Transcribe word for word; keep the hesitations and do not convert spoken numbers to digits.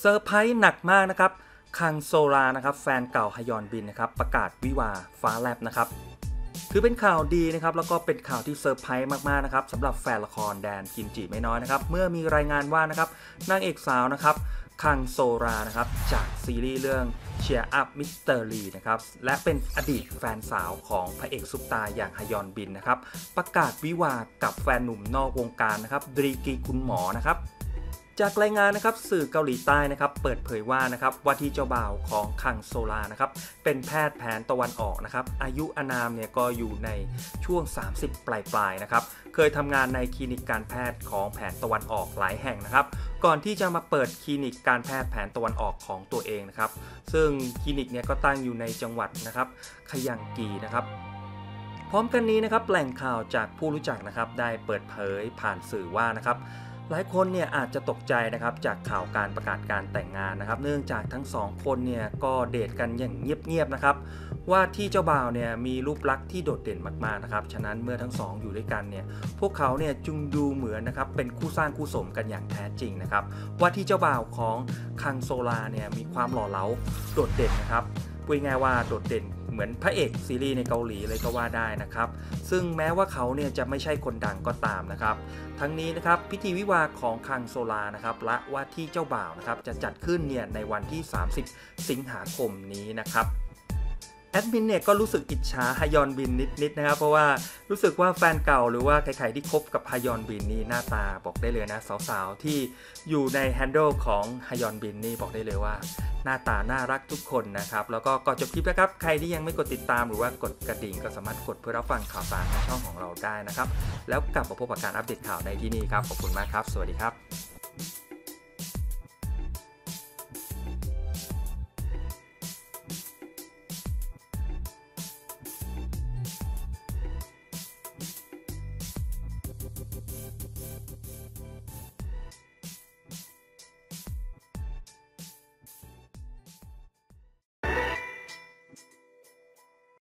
เซอร์ไพรส์หนักมากนะครับคังโซรานะครับแฟนเก่าฮยอนบินนะครับประกาศวิวาฟ้าแลบนะครับคือเป็นข่าวดีนะครับแล้วก็เป็นข่าวที่เซอร์ไพรส์มากๆนะครับสำหรับแฟนละครแดนกิมจิไม่น้อยนะครับเมื่อมีรายงานว่านะครับนางเอกสาวนะครับคังโซรานะครับจากซีรีส์เรื่อง Cheer Up มิสเตอร์ Lee นะครับและเป็นอดีตแฟนสาวของพระเอกซุปตาอย่างฮยอนบินนะครับประกาศวิวากับแฟนหนุ่มนอกวงการนะครับดรีกีคุณหมอนะครับจากรายงานนะครับสื่อเกาหลีใต้นะครับเปิดเผยว่านะครับว่าที่เจ้าบ่าวของคังโซรานะครับเป็นแพทย์แผนตะวันออกนะครับอายุอานามเนี่ยก็อยู่ในช่วงสามสิบปลายๆนะครับเคยทำงานในคลินิกการแพทย์ของแผนตะวันออกหลายแห่งนะครับก่อนที่จะมาเปิดคลินิกการแพทย์แผนตะวันออกของตัวเองนะครับซึ่งคลินิกเนี่ยก็ตั้งอยู่ในจังหวัดนะครับขยังกีนะครับพร้อมกันนี้นะครับแหล่งข่าวจากผู้รู้จักนะครับได้เปิดเผยผ่านสื่อว่านะครับหลายคนเนี่ยอาจจะตกใจนะครับจากข่าวการประกาศการแต่งงานนะครับเนื่องจากทั้งสองคนเนี่ยก็เดทกันอย่างเงียบๆนะครับว่าที่เจ้าบ่าวเนี่ยมีรูปลักษณ์ที่โดดเด่นมากๆนะครับฉะนั้นเมื่อทั้งสองอยู่ด้วยกันเนี่ยพวกเขาเนี่ยจึงดูเหมือนนะครับเป็นคู่สร้างคู่สมกันอย่างแท้จริงนะครับว่าที่เจ้าบ่าวของคังโซราเนี่ยมีความหล่อเหลาโดดเด่นนะครับพูดง่ายว่าโดดเด่นเหมือนพระเอกซีรีส์ในเกาหลีเลยก็ว่าได้นะครับซึ่งแม้ว่าเขาเนี่ยจะไม่ใช่คนดังก็ตามนะครับทั้งนี้นะครับพิธีวิวาห์ของคังโซรานะครับและว่าที่เจ้าบ่าวนะครับจะจัดขึ้นเนี่ยในวันที่สามสิบสิงหาคมนี้นะครับแอดมินเนี่ยก็รู้สึกอิจฉาฮยอนบินนิดๆนะครับเพราะว่ารู้สึกว่าแฟนเก่าหรือว่าใครๆที่คบกับฮยอนบินนี่หน้าตาบอกได้เลยนะสาวๆที่อยู่ในแฮนเดิลของฮยอนบินนี่บอกได้เลยว่าหน้าตาน่ารักทุกคนนะครับแล้วก็ก่อนจบคลิปนะครับใครที่ยังไม่กดติดตามหรือว่ากดกระดิ่งก็สามารถกดเพื่อรับฟังข่าวสารในช่องของเราได้นะครับแล้วกลับมาพบกับการอัปเดตข่าวในที่นี่ครับขอบคุณมากครับสวัสดีครับ